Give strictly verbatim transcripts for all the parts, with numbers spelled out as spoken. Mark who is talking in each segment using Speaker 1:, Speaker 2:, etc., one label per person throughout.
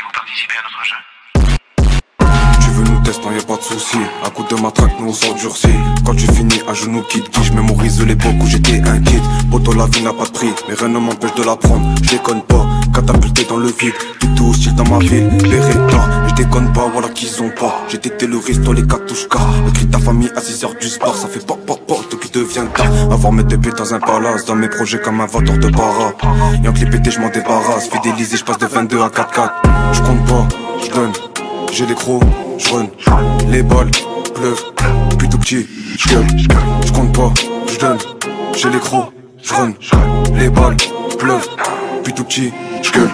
Speaker 1: vous participez à notre jeu?
Speaker 2: Tu veux nous tester, y'a pas de soucis. À coup de matraque, nous on s'endurcit. Quand tu finis à genoux, quitte qui, je mémorise l'époque où j'étais un kid. Poto, la vie n'a pas de prix, mais rien ne m'empêche de la prendre. Je déconne pas, catapulté dans le vide. Du tout hostile dans ma ville, Beretta. Je déconne pas, voilà qu'ils ont pas. J'étais terroriste dans les katouchkas. Le cri de ta famille à six heures du sport, ça fait pop pop pop, tout qui devient tard. Avoir mes épées dans un palace, dans mes projets comme un vendeur de para. Y'a que les pétés, je m'en débarrasse. Fidélisé, je passe de vingt-deux à quatre quatre. Je compte pas, je donne. J'ai les crocs, j'run, les balles pleuvent, puis tout petit, j'gueule, j'compte pas, j'donne, j'ai les crocs, j'run, les balles pleuvent, puis tout petit, j'gueule.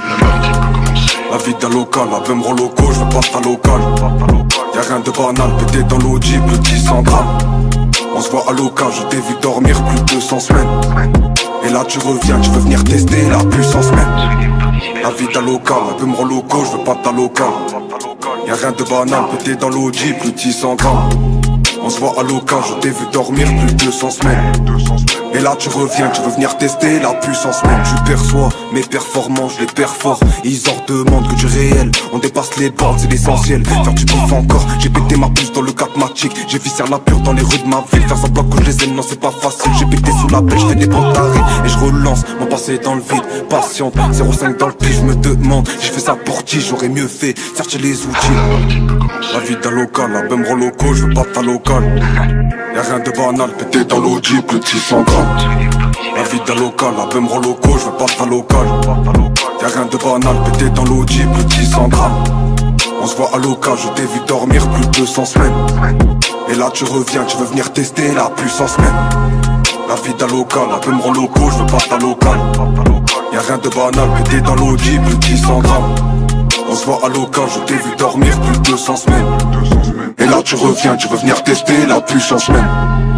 Speaker 2: La vie d'un local, la veut me rend loco, j'veux pas ta local. Y'a rien de banal, pété dans l'audi, plus de six cents grammes. On se voit à local, je t'ai vu dormir plus de deux cents semaines. Et là tu reviens, tu veux venir tester la puissance même. La vie d'un local, la veut me rend loco, j'veux pas ta local. Y'a rien de banal, pété dans l'audi, plus de six cents grammes. On se voit à local, je t'ai vu dormir plus de deux cents semaines. Et là tu reviens, tu veux venir tester la puissance même. Tu perçois mes performances, je les perfore. Ils en demandent que du réel, on dépasse les bornes, c'est l'essentiel. Faire du bouffe encore, j'ai pété ma puce dans le catmatique. J'ai vissé la pure dans les rues de ma ville. Faire semblant que je les aime, non c'est pas facile. J'ai pété sous la pelle, je fais des bons tarés. Et je relance, mon passé dans le vide, patiente. zéro cinq dans le pli, je me demande, j'ai fait ça pour qui, j'aurais mieux fait, chercher les outils. La vie d'un local, la même rend loco, je veux pas ta local. Y'a rien de banal, pété dans l'audi, plus de six cents grammes. La vie d'un local, la même rend loco, je veux pas ta local. Y'a rien de banal, pété dans l'audi, plus de six cents grammes. On se voit à local, je t'ai vu dormir plus de deux cents semaines. Et là tu reviens, tu veux venir tester la puissance même. La vie d'un local, la même rend loco, je veux pas ta local. Y'a rien de banal, pété dans l'audi, plus de six cents grammes. On se voit à local, je t'ai vu dormir plus de deux cents semaines. Et là tu reviens, tu veux venir tester la puissance même.